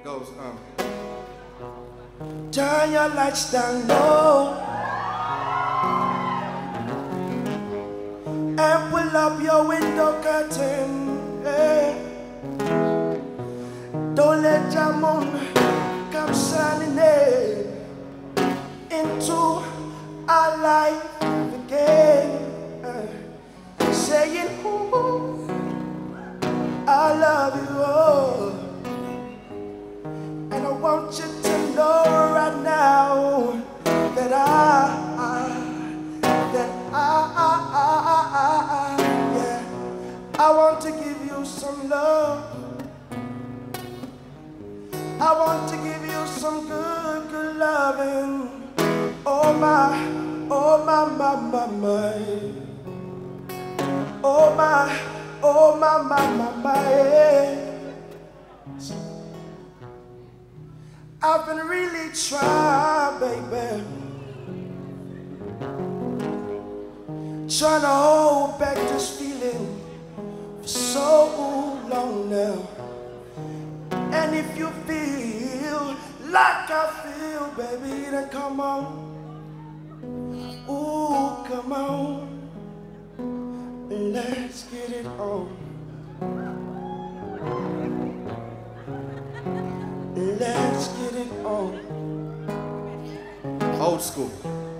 It goes, turn your lights down low and pull up your window curtain. Yeah. Don't let your moon come shining into our life again. Saying, ooh, I love you, oh. And I want you to know right now that yeah, I want to give you some love. I want to give you some good, good loving. Oh my, oh my, my, my, my. Oh my, oh my, my, my, my. I've been really trying, baby, trying to hold back this feeling for so long now. And if you feel like I feel, baby, then come on. Ooh, come on. Let's get it on. Let's get it on. old school.